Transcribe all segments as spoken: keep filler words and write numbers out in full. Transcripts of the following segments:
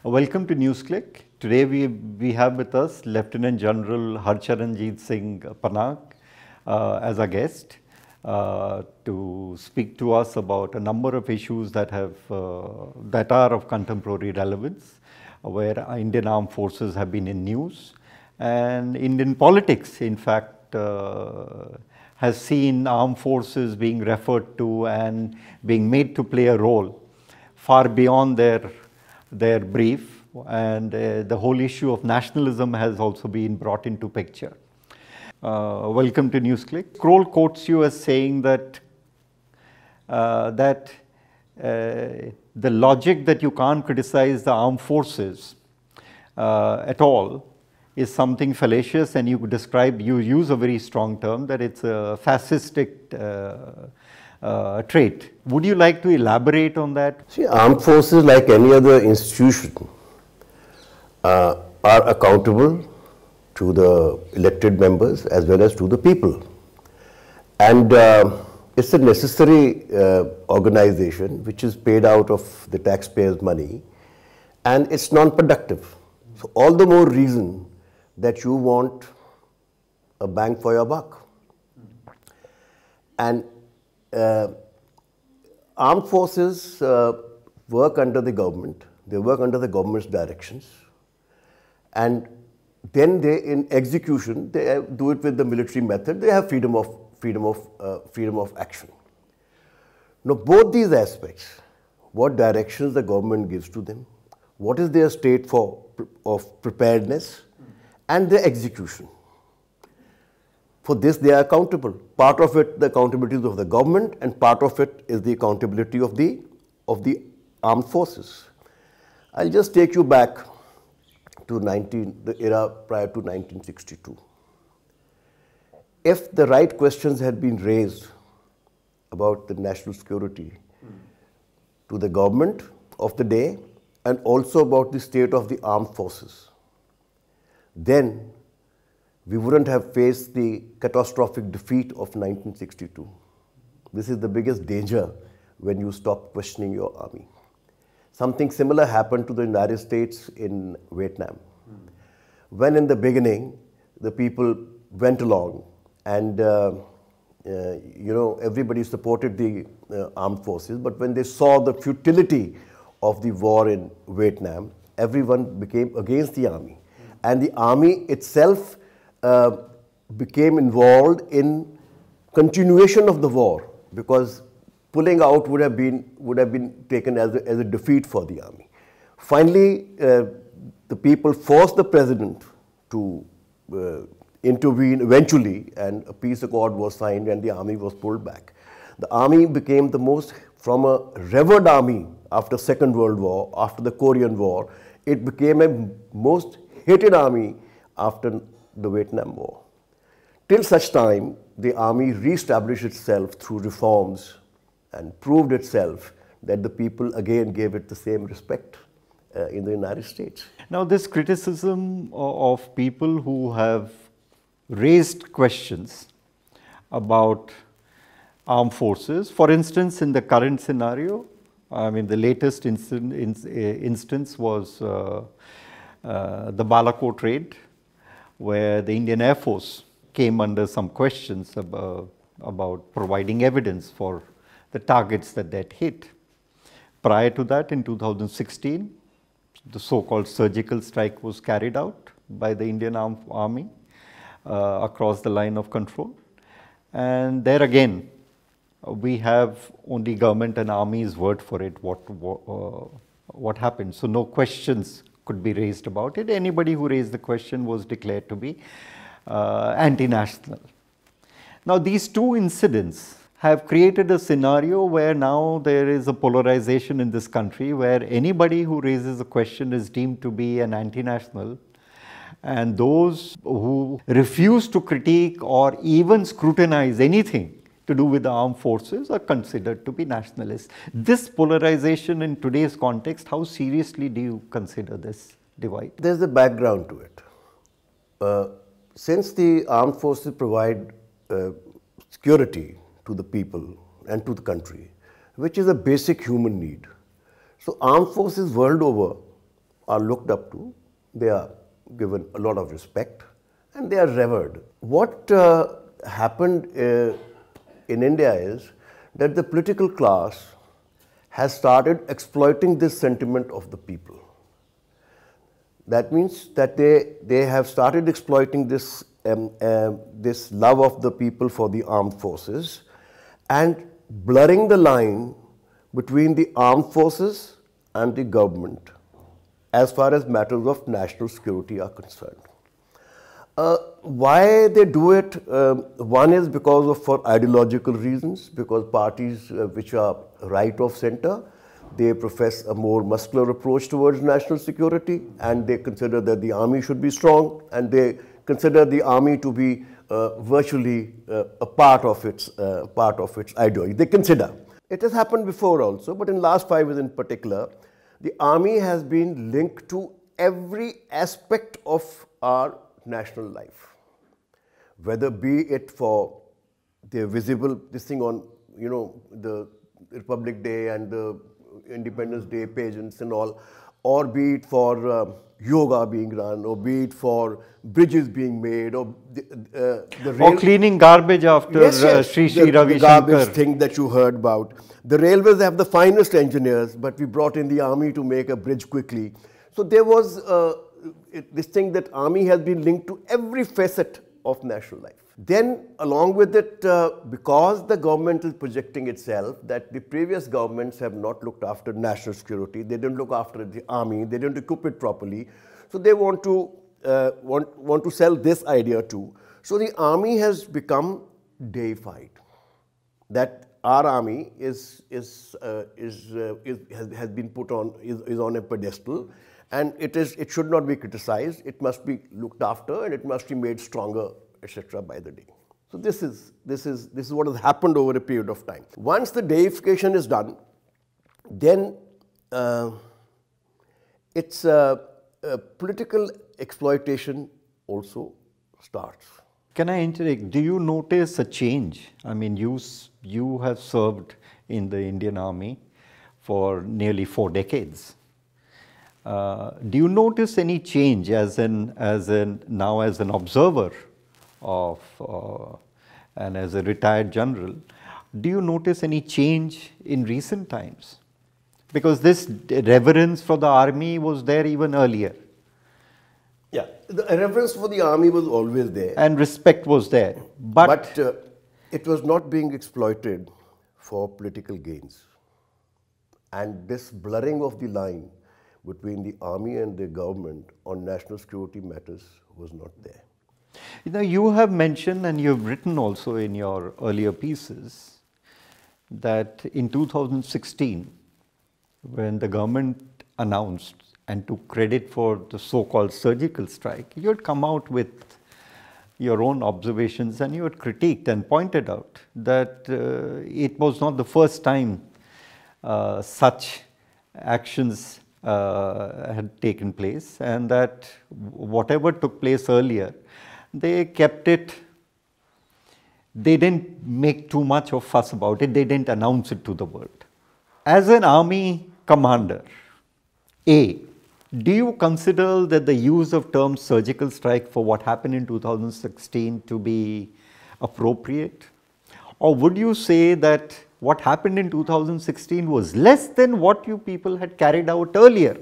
Welcome to Newsclick. Today we, we have with us Lieutenant General Harcharanjit Singh Panag uh, as our guest uh, to speak to us about a number of issues that, have, uh, that are of contemporary relevance, where Indian armed forces have been in news, and Indian politics, in fact, uh, has seen armed forces being referred to and being made to play a role far beyond their their brief, and uh, the whole issue of nationalism has also been brought into picture. Uh, welcome to Newsclick. Scroll quotes you as saying that uh, that uh, the logic that you can't criticize the armed forces uh, at all is something fallacious, and you describe, you use a very strong term, that it's a fascistic uh, Uh, trait. Would you like to elaborate on that? See, armed forces, like any other institution, uh, are accountable to the elected members as well as to the people. And uh, it's a necessary uh, organization which is paid out of the taxpayers' money, and it's non-productive. So all the more reason that you want a bang for your buck. And Uh, armed forces uh, work under the government, they work under the government's directions, and then they, in execution, they do it with the military method. They have freedom of freedom of uh, freedom of action. Now, both these aspects, what directions the government gives to them, what is their state for of preparedness, and their execution. For this, they are accountable. Part of it, the accountability is of the government, and part of it is the accountability of the, of the armed forces. I'll just take you back to nineteen, the era prior to nineteen sixty-two. If the right questions had been raised about the national security mm. to the government of the day, and also about the state of the armed forces, then we wouldn't have faced the catastrophic defeat of nineteen sixty-two. This is the biggest danger when you stop questioning your army. Something similar happened to the United States in Vietnam. Mm. When in the beginning, the people went along and, uh, uh, you know, everybody supported the uh, armed forces, but when they saw the futility of the war in Vietnam, everyone became against the army. Mm. And the army itself Uh, became involved in continuation of the war, because pulling out would have been would have been taken as a, as a defeat for the army. Finally, uh, the people forced the president to uh, intervene eventually, and a peace accord was signed, and the army was pulled back. The army became the most, from a revered army after Second World War, after the Korean War, it became a most hated army after the Vietnam War. Till such time, the army re-established itself through reforms and proved itself that the people again gave it the same respect uh, in the United States. Now, this criticism of people who have raised questions about armed forces, for instance, in the current scenario, I mean, the latest instant, instance was uh, uh, the Balakot raid, where the Indian Air Force came under some questions about, about providing evidence for the targets that they had hit. Prior to that, in two thousand sixteen, the so-called surgical strike was carried out by the Indian Army uh, across the line of control. And there again, we have only government and army's word for it, what, what, uh, what happened. So no questions could be raised about it. Anybody who raised the question was declared to be uh, anti-national. Now, these two incidents have created a scenario where now there is a polarization in this country, where anybody who raises a question is deemed to be an anti-national, and those who refuse to critique or even scrutinize anything to do with the armed forces are considered to be nationalists. This polarization in today's context, how seriously do you consider this divide? There's a background to it. Uh, since the armed forces provide uh, security to the people and to the country, which is a basic human need. So armed forces world over are looked up to, they are given a lot of respect, and they are revered. What uh, happened uh, in India is that the political class has started exploiting this sentiment of the people. That means that they, they have started exploiting this, um, uh, this love of the people for the armed forces and blurring the line between the armed forces and the government as far as matters of national security are concerned. Uh, why they do it? Um, one is because of for ideological reasons, because parties uh, which are right of center, they profess a more muscular approach towards national security, and they consider that the army should be strong, and they consider the army to be uh, virtually uh, a part of its uh, part of its ideology. They consider. It has happened before also, but in last five years in particular, the army has been linked to every aspect of our national life, whether be it for the visible, this thing on, you know, the Republic Day and the Independence Day pageants and all, or be it for uh, yoga being run, or be it for bridges being made, or the, uh, the rail- or cleaning garbage after yes, yes, uh, Sri Sri the, Ravi the garbage Shankar. thing that you heard about. The railways have the finest engineers, but we brought in the army to make a bridge quickly. So there was uh, it, this thing that army has been linked to every facet of national life. Then along with it, uh, because the government is projecting itself that the previous governments have not looked after national security, they didn't look after the army, they didn't equip it properly, so they want to uh, want, want to sell this idea too. So the army has become deified. That our army is, is, uh, is, uh, is, has, has been put on, is, is on a pedestal, and it, is, it should not be criticized, it must be looked after, and it must be made stronger, et cetera by the day. So this is, this, is, this is what has happened over a period of time. Once the deification is done, then uh, it's uh, uh, political exploitation also starts. Can I interject? Do you notice a change? I mean, you, you have served in the Indian Army for nearly four decades. Uh, do you notice any change as an, as an, now as an observer of, uh, and as a retired general, do you notice any change in recent times? Because this reverence for the army was there even earlier. Yeah, the reverence for the army was always there. And respect was there. But, but uh, it was not being exploited for political gains. And this blurring of the line between the army and the government on national security matters was not there. You know, you have mentioned, and you have written also in your earlier pieces, that in two thousand sixteen, when the government announced and took credit for the so-called surgical strike, you had come out with your own observations, and you had critiqued and pointed out that uh, it was not the first time uh, such actions uh, had taken place, and that whatever took place earlier, they kept it, they didn't make too much of fuss about it, they didn't announce it to the world. As an army commander, A, do you consider that the use of term surgical strike for what happened in two thousand sixteen to be appropriate? Or would you say that what happened in two thousand sixteen was less than what you people had carried out earlier,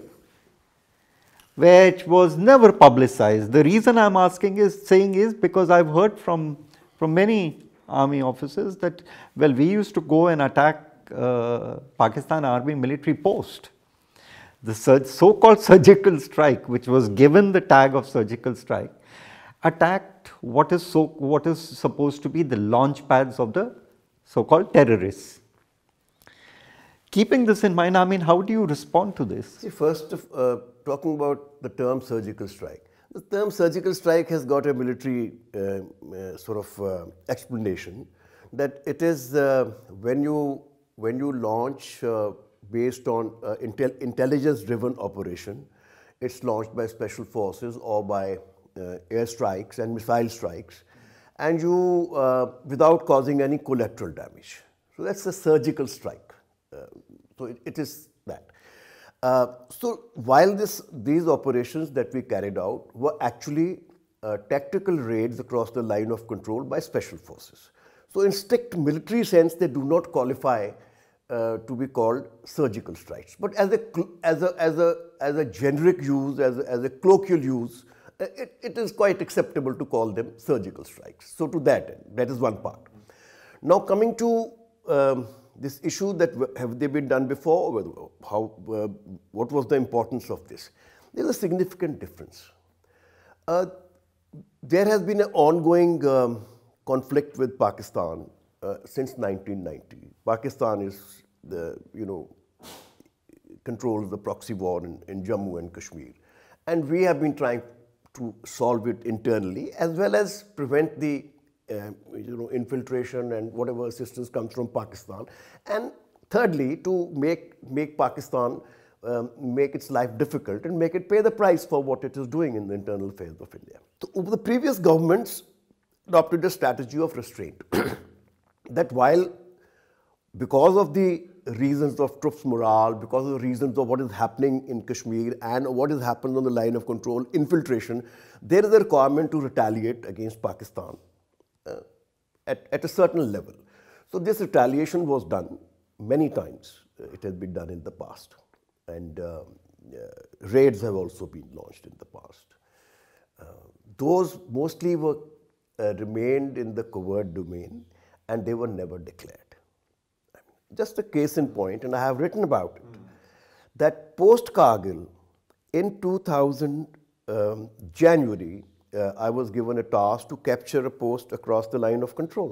which was never publicized? The reason I'm asking is, saying is because I've heard from, from many army officers that, well, we used to go and attack uh, Pakistan army military post. The so-called surgical strike, which was given the tag of surgical strike, attacked what is, so, what is supposed to be the launch pads of the so-called terrorists. Keeping this in mind, I mean, how do you respond to this? See, first, of, uh, talking about the term surgical strike. The term surgical strike has got a military uh, uh, sort of uh, explanation, that it is uh, when you when you launch uh, based on uh, intel intelligence-driven operation, it's launched by special forces or by uh, air strikes and missile strikes, and you uh, without causing any collateral damage. So that's a surgical strike. Uh, so it, it is that. Uh, so while this, these operations that we carried out were actually uh, tactical raids across the line of control by special forces. So in strict military sense, they do not qualify uh, to be called surgical strikes. But as a, as a, as a, as a generic use, as a, as a colloquial use, uh, it, it is quite acceptable to call them surgical strikes. So to that end, that is one part. Now coming to um, this issue that have they been done before, how, uh, what was the importance of this? There is a significant difference. Uh, there has been an ongoing um, conflict with Pakistan uh, since nineteen ninety. Pakistan is the, you know, controls the proxy war in, in Jammu and Kashmir. And we have been trying to solve it internally as well as prevent the Uh, you know, infiltration and whatever assistance comes from Pakistan. And thirdly, to make, make Pakistan um, make its life difficult and make it pay the price for what it is doing in the internal affairs of India. So the previous governments adopted a strategy of restraint that while, because of the reasons of troops morale, because of the reasons of what is happening in Kashmir and what has happened on the line of control, infiltration, there is a requirement to retaliate against Pakistan Uh, at, at a certain level. So this retaliation was done many times. Uh, it has been done in the past. And uh, uh, raids have also been launched in the past. Uh, those mostly were uh, remained in the covert domain and they were never declared. I mean, just a case in point, and I have written about it, mm. that post-Kargil in two thousand um, January, Uh, I was given a task to capture a post across the line of control.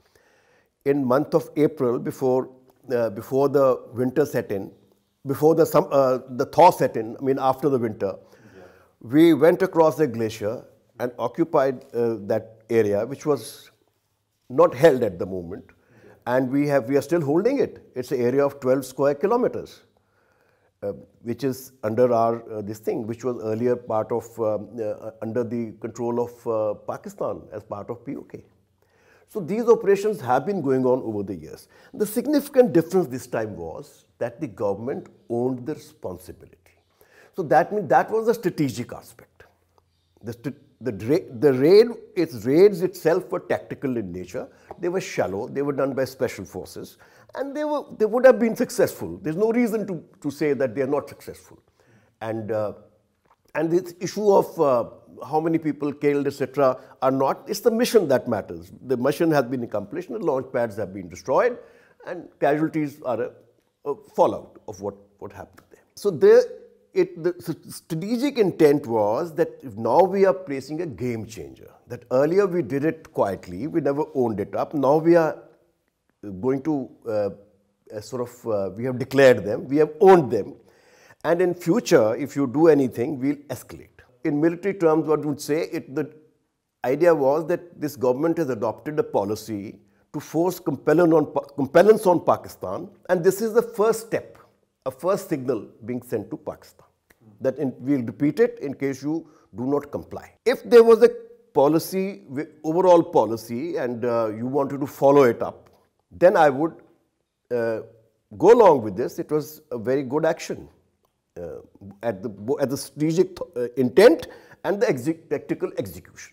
In month of April, before, uh, before the winter set in, before the, some, uh, the thaw set in, I mean after the winter, yeah. we went across the glacier and occupied uh, that area, which was not held at the moment. Yeah. And we, have, we are still holding it. It's an area of twelve square kilometers. Uh, which is under our, uh, this thing, which was earlier part of, um, uh, under the control of uh, Pakistan as part of P O K. So these operations have been going on over the years. The significant difference this time was that the government owned the responsibility. So that means that was the strategic aspect. The, the, the raid, its raids itself were tactical in nature. They were shallow, they were done by special forces. And they, were, they would have been successful. There's no reason to, to say that they are not successful. And, uh, and this issue of uh, how many people killed, et cetera, are not, it's the mission that matters. The mission has been accomplished, the launch pads have been destroyed, and casualties are a, a fallout of what, what happened there. So there, it, the strategic intent was that now we are placing a game changer. That earlier we did it quietly, we never owned it up. Now we are going to uh, sort of, uh, we have declared them, we have owned them, and in future, if you do anything, we'll escalate. In military terms, what would say, it, the idea was that this government has adopted a policy to force compellence on, compellence on Pakistan, and this is the first step, a first signal being sent to Pakistan, that in, we'll repeat it in case you do not comply. If there was a policy, overall policy, and uh, you wanted to follow it up, then I would uh, go along with this. It was a very good action uh, at, the, at the strategic uh, intent and the exec tactical execution.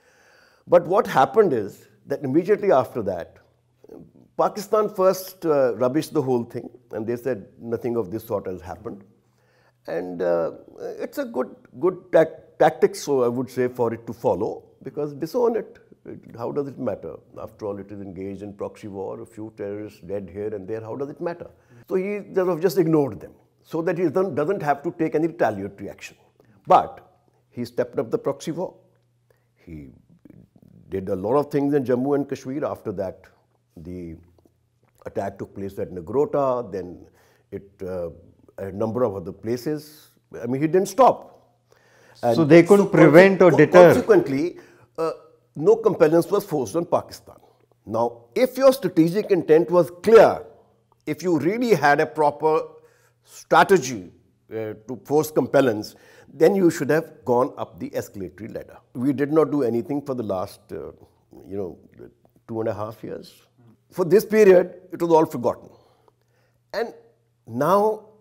But what happened is that immediately after that, Pakistan first uh, rubbished the whole thing, and they said nothing of this sort has happened. And uh, it's a good, good tac tactic, so I would say, for it to follow, because disown it. How does it matter? After all, it is engaged in proxy war, a few terrorists dead here and there, how does it matter? So he just ignored them, so that he doesn't have to take any retaliatory action. But he stepped up the proxy war. He did a lot of things in Jammu and Kashmir. After that, the attack took place at Nagrota, then it, uh, a number of other places. I mean, he didn't stop. And so they couldn't so prevent or deter. Consequently, uh, no compellence was forced on Pakistan. Now, if your strategic intent was clear, if you really had a proper strategy uh, to force compellence, then you should have gone up the escalatory ladder. We did not do anything for the last, uh, you know, two and a half years. For this period, it was all forgotten. And now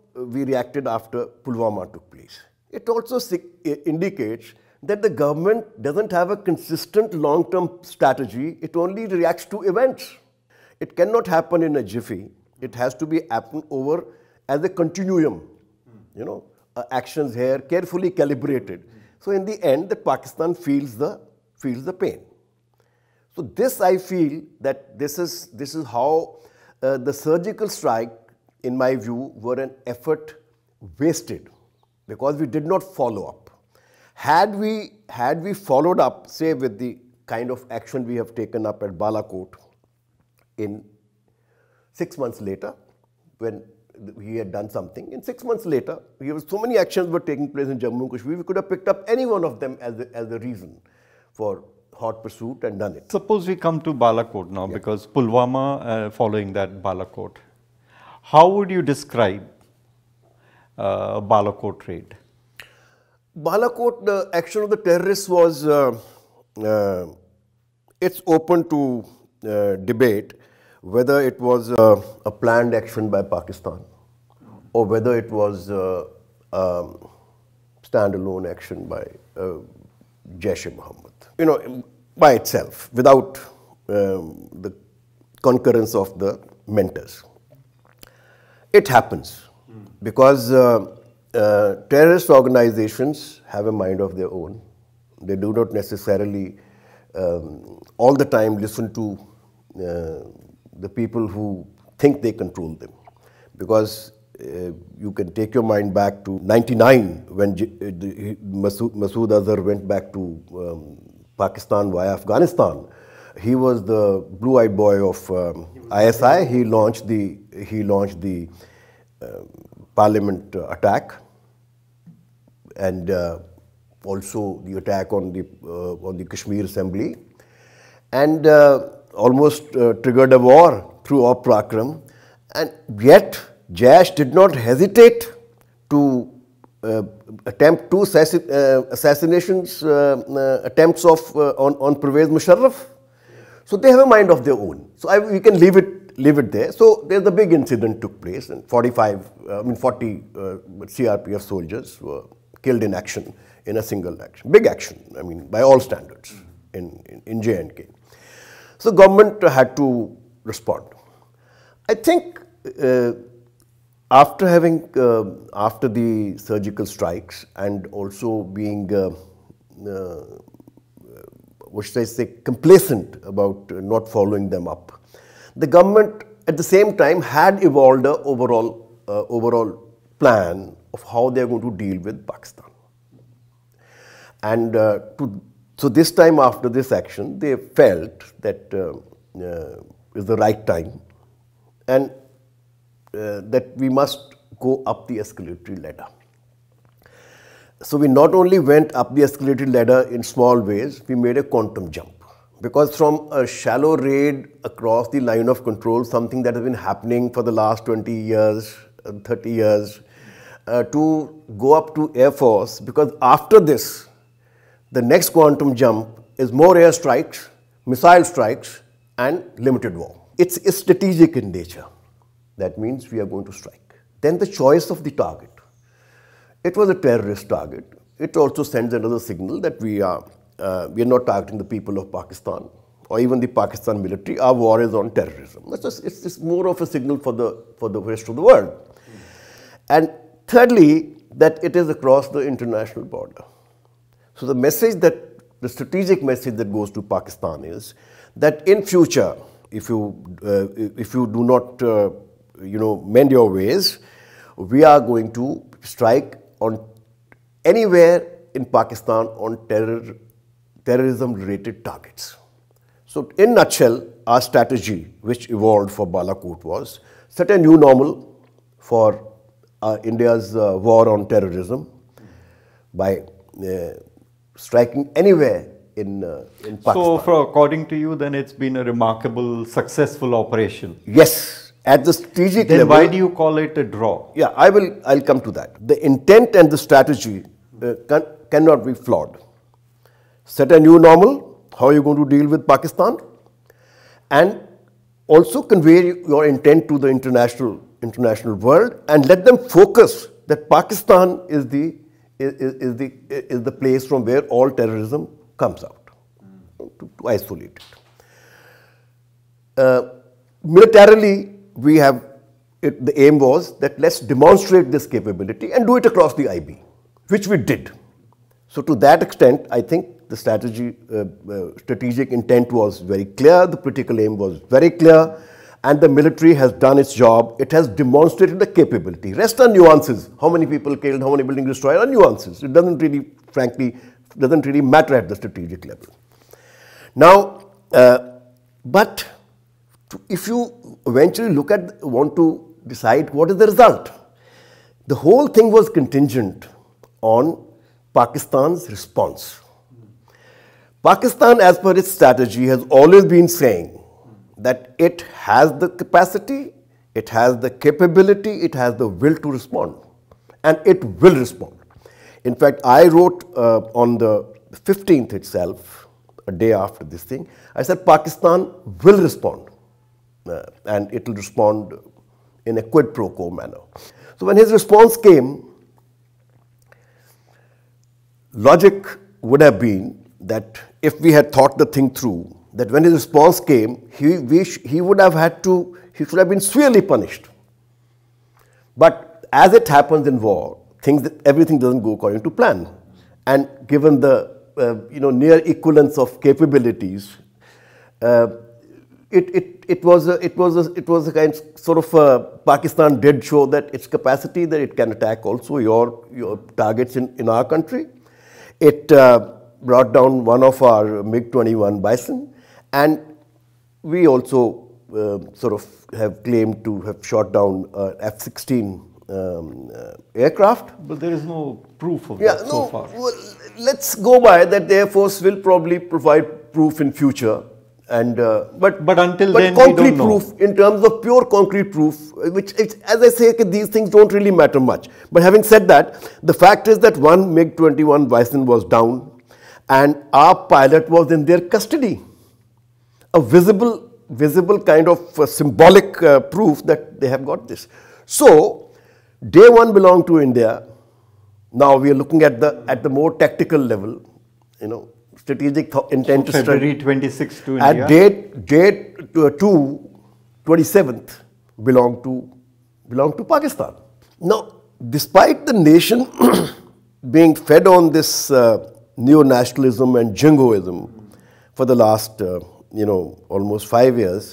we reacted after Pulwama took place. It also indicates that the government doesn't have a consistent long-term strategy. It only reacts to events. It cannot happen in a jiffy. It has to be happen over as a continuum, you know, uh, actions here carefully calibrated. So in the end, that Pakistan feels the feels the pain. So this, I feel that this is this is how uh, the surgical strike, in my view, were an effort wasted because we did not follow up. Had we had we followed up, say, with the kind of action we have taken up at Balakot in six months later, when he had done something, in six months later, we have so many actions were taking place in Jammu and Kashmir, we could have picked up any one of them as a, as a reason for hot pursuit and done it. Suppose we come to Balakot now, yeah. because Pulwama, uh, following that Balakot, how would you describe uh, Balakot raid? Balakot, the action of the terrorists was, uh, uh, it's open to uh, debate whether it was uh, a planned action by Pakistan or whether it was uh, um, standalone action by uh, Jaish-e-Mohammed. You know, by itself, without um, the concurrence of the mentors. It happens mm. because uh, uh, terrorist organizations have a mind of their own. They do not necessarily um, all the time listen to uh, the people who think they control them. Because uh, you can take your mind back to ninety-nine when J uh, the, Masood, Masood Azhar went back to um, Pakistan via Afghanistan. He was the blue-eyed boy of um, I S I. He launched the he launched the uh, parliament uh, attack, and uh, also the attack on the uh, on the Kashmir Assembly, and uh, almost uh, triggered a war through Op Prakram. And yet Jaish did not hesitate to uh, attempt two assassin uh, assassinations uh, uh, attempts of uh, on on Pervez Musharraf. So they have a mind of their own. So I, we can leave it leave it there. So there's a big incident took place, and forty-five, uh, I mean forty uh, C R P F soldiers were killed in action in a single action, big action. I mean by all standards in in, in J and K. So government had to respond. I think uh, after having uh, after the surgical strikes and also being uh, uh, what should I say, complacent about not following them up, the government at the same time had evolved an overall, uh, overall plan of how they are going to deal with Pakistan. And uh, to, so this time after this action, they felt that uh, uh, is the right time and uh, that we must go up the escalatory ladder. So we not only went up the escalated ladder in small ways, we made a quantum jump. Because from a shallow raid across the line of control, something that has been happening for the last twenty years, thirty years, uh, to go up to Air Force, because after this, the next quantum jump is more air strikes, missile strikes, and limited war. It's, it's strategic in nature. That means we are going to strike. Then the choice of the target. It was a terrorist target. It also sends another signal that we are, uh, we are not targeting the people of Pakistan or even the Pakistan military. Our war is on terrorism. That's just, it's just more of a signal for the, for the rest of the world. Mm. And thirdly, that it is across the international border. So the message that, the strategic message that goes to Pakistan is that in future, if you, uh, if you do not, uh, you know, mend your ways, we are going to strike on anywhere in Pakistan on terror, terrorism-related targets. So in nutshell, our strategy, which evolved for Balakot, was set a new normal for uh, India's uh, war on terrorism by uh, striking anywhere in, uh, in Pakistan. So, for, according to you, then it's been a remarkable, successful operation. Yes. At the strategic then level, why do you call it a draw? Yeah, I will. I'll come to that. The intent and the strategy uh, can, cannot be flawed. Set a new normal. How are you going to deal with Pakistan? And also convey your intent to the international, international world and let them focus that Pakistan is the, is, is, the, is the place from where all terrorism comes out, mm. to, to isolate it. Uh, militarily, we have, it, the aim was that let's demonstrate this capability and do it across the I B, which we did. So to that extent, I think the strategy, uh, uh, strategic intent was very clear, the political aim was very clear, and the military has done its job. It has demonstrated the capability. Rest are nuances. How many people killed, how many buildings destroyed are nuances. It doesn't really, frankly, doesn't really matter at the strategic level. Now, uh, but if you eventually look at, want to decide what is the result, the whole thing was contingent on Pakistan's response. Pakistan, as per its strategy, has always been saying that it has the capacity, it has the capability, it has the will to respond, and it will respond. In fact, I wrote uh, on the fifteenth itself, a day after this thing, I said Pakistan will respond, uh, and it will respond in a quid pro quo manner. So when his response came, logic would have been that if we had thought the thing through, that when his response came, he, we sh he would have had to, he should have been severely punished. But as it happens in war, things that everything doesn't go according to plan. And given the uh, you know, near equivalence of capabilities, uh, it, it, it was a, it was a, it was a kind of, sort of a, Pakistan did show that its capacity, that it can attack also your, your targets in, in our country. It uh, brought down one of our MiG twenty-one Bison, and we also uh, sort of have claimed to have shot down uh, F sixteen um, uh, aircraft. But there is no proof of yeah, that no, so far. Well, let's go by that the Air Force will probably provide proof in future. And, uh, but, but until but then, concrete we don't proof, know. in terms of pure concrete proof, which, it's, as I say, these things don't really matter much. But having said that, the fact is that one MiG twenty-one Bison was down, and our pilot was in their custody. A visible, visible kind of uh, symbolic uh, proof that they have got this. So, day one belonged to India. Now we are looking at the at the more tactical level, you know. Strategic intent so to February twenty-sixth to India. At date, date two, twenty-seventh, belong to, belong to Pakistan. Now, despite the nation being fed on this uh, neo-nationalism and jingoism for the last, uh, you know, almost five years,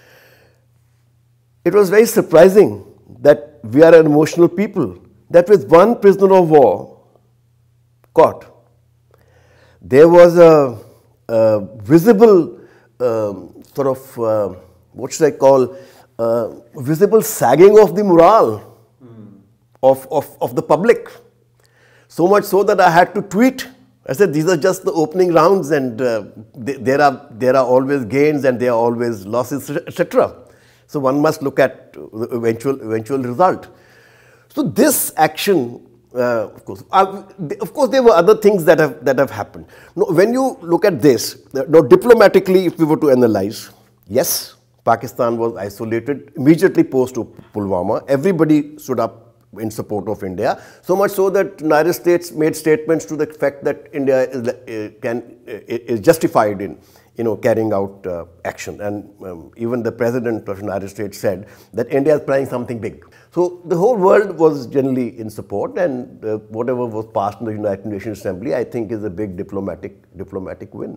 it was very surprising that we are an emotional people, that with one prisoner of war caught, there was a, a visible um, sort of, uh, what should I call, uh, visible sagging of the morale mm. of, of, of the public. So much so that I had to tweet. I said, these are just the opening rounds, and uh, they, there, are, there are always gains and there are always losses, et cetera. So one must look at the eventual, eventual result. So this action, Uh, of course, uh, of course, there were other things that have that have happened. No, when you look at this, uh, now diplomatically, if we were to analyze, yes, Pakistan was isolated immediately post Pulwama. Everybody stood up in support of India. So much so that United States made statements to the effect that India is uh, can uh, is justified in, you know, carrying out uh, action. And um, even the President of the United States said that India is planning something big. So the whole world was generally in support, and uh, whatever was passed in the United Nations Assembly, I think, is a big diplomatic diplomatic win.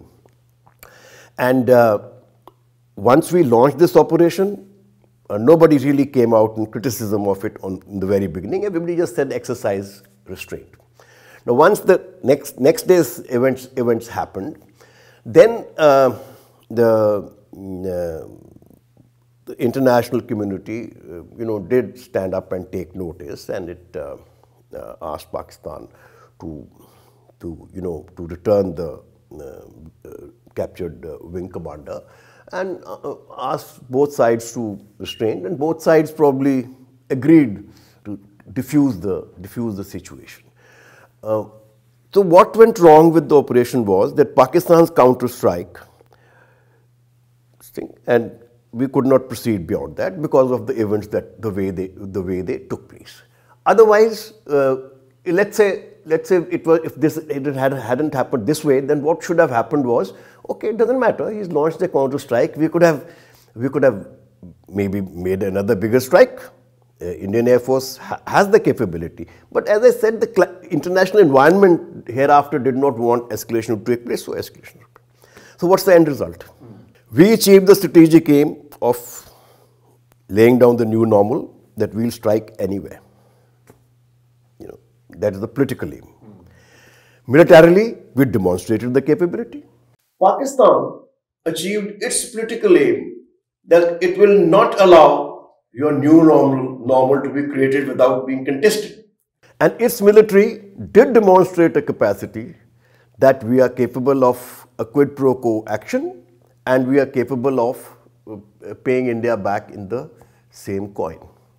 And uh, once we launched this operation, uh, nobody really came out in criticism of it on, in the very beginning. Everybody just said exercise restraint. Now, once the next next day's events events happened, then uh, the uh, the international community, uh, you know, did stand up and take notice, and it uh, uh, asked Pakistan to, to, you know, to return the uh, uh, captured uh, wing commander, and uh, asked both sides to restrain, and both sides probably agreed to diffuse the diffuse the situation. Uh, so what went wrong with the operation was that Pakistan's counter strike, and we could not proceed beyond that because of the events that the way they the way they took place. Otherwise, uh, let's say let's say it was if this it had hadn't happened this way, then what should have happened was, okay, it doesn't matter. He's launched a counter strike. We could have we could have maybe made another bigger strike. Uh, Indian Air Force ha has the capability, but as I said, the international environment hereafter did not want escalation to take place, so escalation. So what's the end result? Mm. We achieved the strategic aim of laying down the new normal that we'll strike anywhere. You know, that is the political aim. Mm. Militarily, we demonstrated the capability. Pakistan achieved its political aim that it will not allow your new normal, normal to be created without being contested. And its military did demonstrate a capacity that we are capable of a quid pro quo action and we are capable of uh, paying India back in the same coin.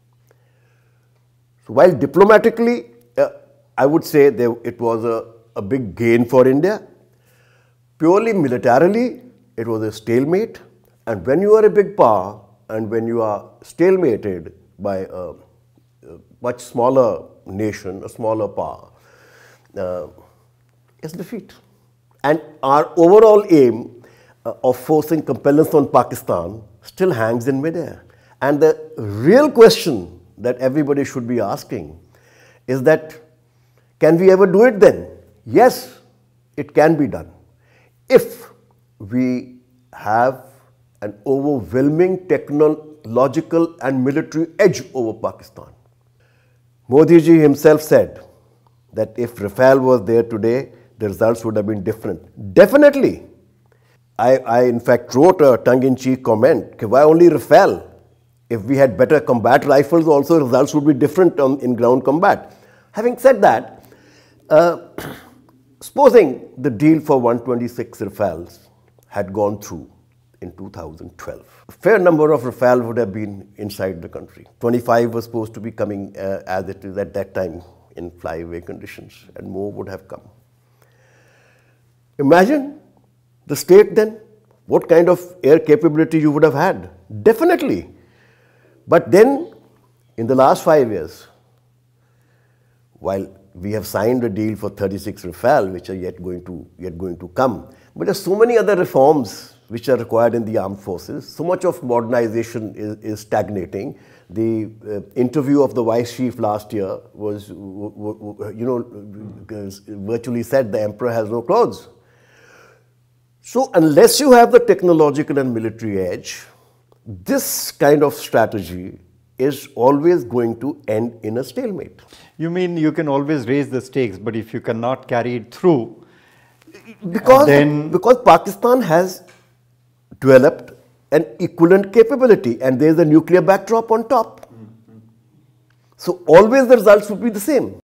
So while diplomatically, uh, I would say there, it was a, a big gain for India, purely militarily, it was a stalemate. And when you are a big power, and when you are stalemated by a, a much smaller nation, a smaller power, uh, it's defeat. And our overall aim uh, of forcing compellence on Pakistan still hangs in midair. And the real question that everybody should be asking is that, can we ever do it then? Yes, it can be done. If we have an overwhelming technological and military edge over Pakistan. Modi ji himself said that if Rafale was there today, the results would have been different. Definitely. I, I in fact wrote a tongue-in-cheek comment, why only Rafale? If we had better combat rifles also, results would be different on, in ground combat. Having said that, uh, supposing the deal for one twenty-six Rafales had gone through in two thousand twelve. A fair number of Rafale would have been inside the country. twenty-five was supposed to be coming uh, as it is at that time in flyaway conditions, and more would have come. Imagine the state then, what kind of air capability you would have had. Definitely. But then, in the last five years, while we have signed a deal for thirty-six Rafale, which are yet going to, yet going to come, but there are so many other reforms which are required in the armed forces. So much of modernization is, is stagnating. The uh, interview of the vice chief last year was, w w you know, virtually said the emperor has no clothes. So unless you have the technological and military edge, this kind of strategy is always going to end in a stalemate. You mean you can always raise the stakes, but if you cannot carry it through, because, then because Pakistan has developed an equivalent capability and there is a nuclear backdrop on top. Mm-hmm. So always the results would be the same.